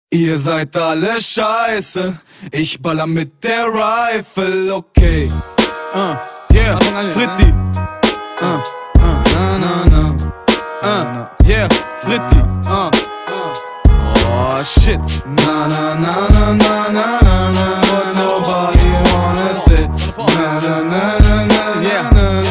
Ihr seid alle scheiße, ich baller mit der Rifle, okay. Yeah, Fritti. Yeah, Fritti. Oh shit. Na na na na na na na na. What nobody wanna say. Na na na na na. Yeah.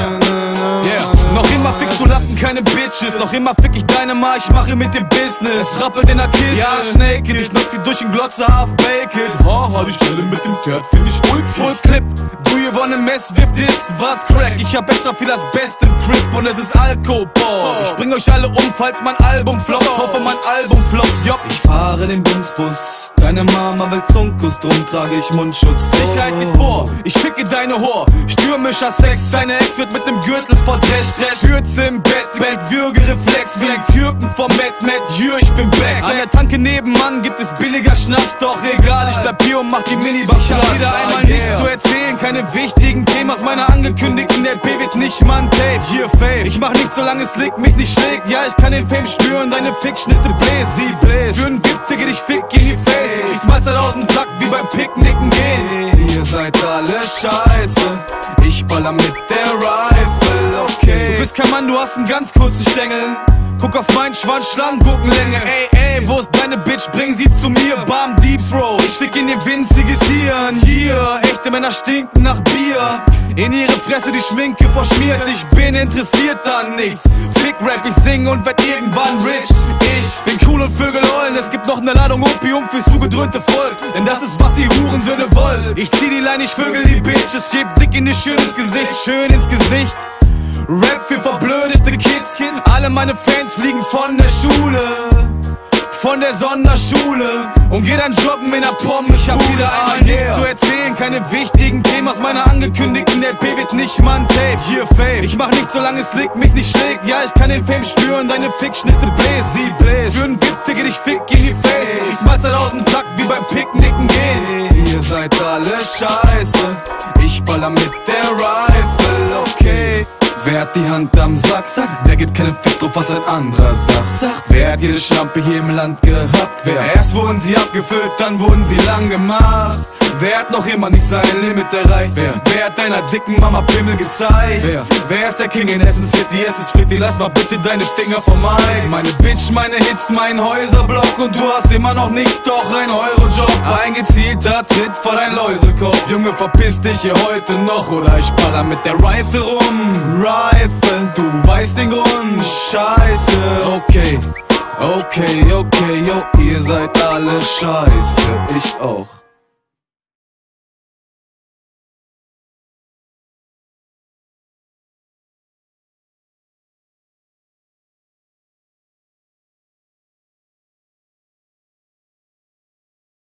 Noch immer fickst du Lappen, keine Bitches. Noch immer fick ich deine Ma, ich mache mit dem Business. Rappelt in der Kiste, ja, Snake It. Ich nutz sie durch den Glotzer, half baked. Haha, die Stelle mit dem Pferd find ich ulf. Full Clip, do you wanna mess with this? Was Crack? Ich hab extra viel das Beste im Crip und es ist Alkohol. Ich bring euch alle um, falls mein Album floppt. Hoffe mein Album floppt, jopp. Ich fahre den Bumsbus, deine Mama will Zunkus, drum trage ich Mundschutz. Sicherheit geht vor, ich ficke deine Whore. Stürmischer Sex, deine Ex wird mit nem Gürtel verdrescht. Schürze im Bett, Würgereflex, wie Türken vom Mad, Jür, ich bin back. An der Tanke nebenan gibt es billiger Schnaps, doch egal, ich bleib hier und mach die Minibar. Ich hab wieder einmal nichts zu erzählen, keine wichtigen Themen aus meiner angekündigten LP wird nicht mal ein Tape. Hier Fame, ich mach nichts, solange es liegt, mich nicht schlägt. Ja, ich kann den Fame spüren, deine Fickschnitte bläst, sie bläst. Für 'n Wipp-Ticket, ich fick in die Face. Ich Mahlzeit aus dem Sack, wie beim Picknicken gehen. Ihr seid alle scheiße, ich baller mit der Rifle, okay. Du bist kein Mann, du hast einen ganz kurzen Stängel. Guck auf meinen Schwanz, Schlangenguckenlänge. Ey, wo ist deine Bitch? Bring sie zu mir. Bam, Deep Throat. Ich fick in ihr winziges Hirn. Hier, echte Männer stinken nach Bier. In ihre Fresse die Schminke verschmiert. Ich bin interessiert an nichts. Fick Rap, ich sing und werd irgendwann rich. Ich bin cool und Vögel heulen. Es gibt noch eine Ladung Opium fürs zugedröhnte Volk. Denn das ist, was ihr Hurensöhne wollt. Ich zieh die Line, ich vögel die Bitch. Es gibt dick in ihr schönes Gesicht, schön ins Gesicht. Rap für verblödete Kids. Alle meine Fans fliegen von der Schule, von der Sonderschule und geh dann jobben in der Pom. Ich hab wieder einmal nichts zu erzählen, keine wichtigen Themen aus meiner angekündigten LP wird nicht mal ein Tape. Hier Fame, ich mach nichts, solange es liegt, mich nicht schlägt. Ja, ich kann den Fame spüren, deine Fickschnitte bläst, sie bläst. Für 'n Wipp-Ticket, ich fick in die Face. Ich Mahlzeit aus dem Sack, wie beim Picknicken gehen. Ihr seid alle scheiße, ich baller mit der Rifle, okay. Wer hat die Hand am Sack? Wer gibt keinen Fick drauf, was ein anderer sagt? Wer hat jede Schlampe hier im Land gehabt? Erst wurden sie abgefüllt, dann wurden sie lang gemacht. Wer hat noch immer nicht sein Limit erreicht? Wer hat deiner dicken Mama Pimmel gezeigt? Wer ist der King in Essen City? Es ist Fritti, lass mal bitte deine Finger vom Mike. Meine Bitch, meine Hits, mein Häuserblock und du hast immer noch nichts, doch ein Eurojob. Ein gezielter Tritt vor dein Läusekopf. Junge, verpiss dich hier heute noch oder ich baller mit der Rifle rum. Rifle, du weißt den Grund, scheiße, okay, yo, ihr seid alle scheiße, ich auch.